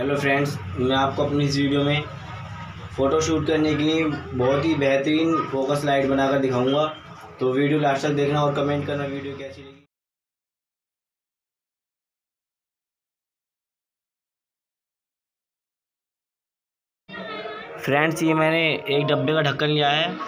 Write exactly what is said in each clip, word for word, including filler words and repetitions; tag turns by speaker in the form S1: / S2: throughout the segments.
S1: Hello friends, मैं आपको अपनी इस वीडियो में फ़ोटो शूट करने के लिए बहुत ही बेहतरीन फोकस लाइट बनाकर दिखाऊंगा। तो वीडियो लास्ट तक देखना और कमेंट करना वीडियो कैसी लगी। फ्रेंड्स, ये मैंने एक डब्बे का ढक्कन लिया है।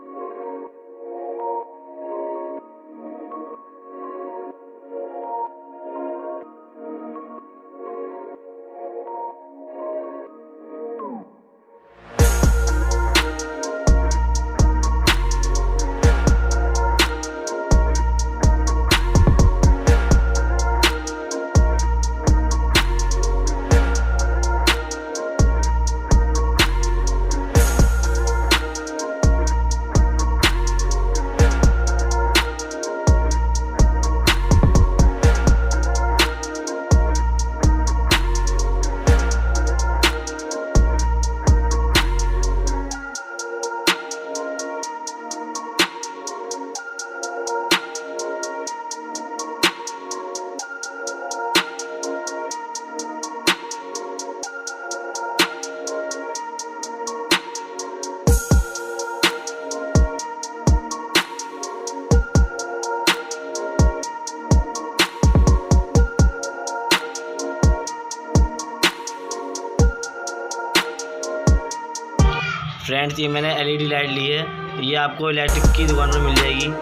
S1: फ्रेंड्स, ये मैंने एलईडी लाइट ली है। ये आपको इलेक्ट्रिक की दुकान में मिल जाएगी।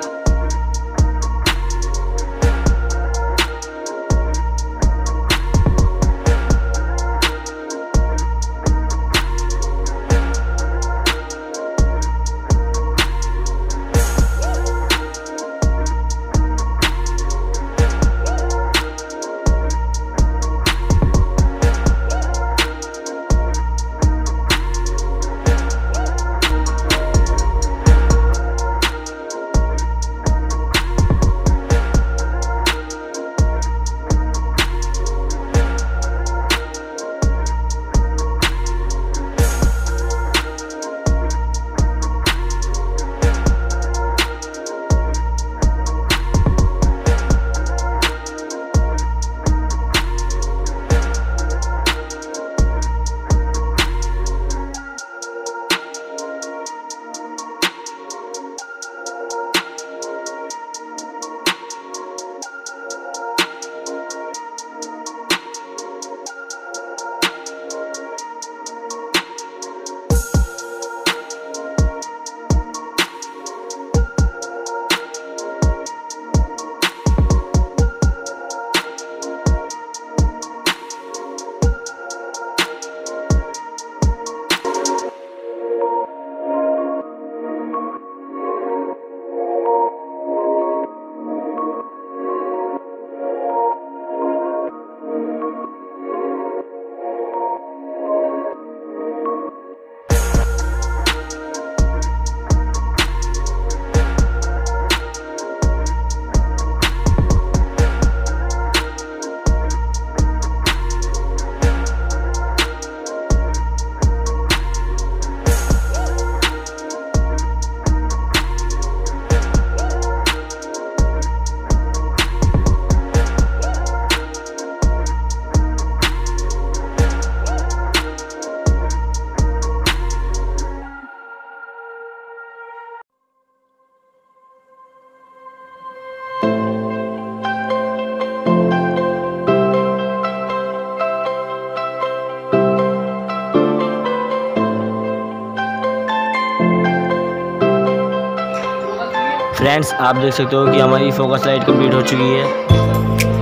S1: फ्रेंड्स, आप देख सकते हो कि हमारी फोकस लाइट कंप्लीट हो चुकी है।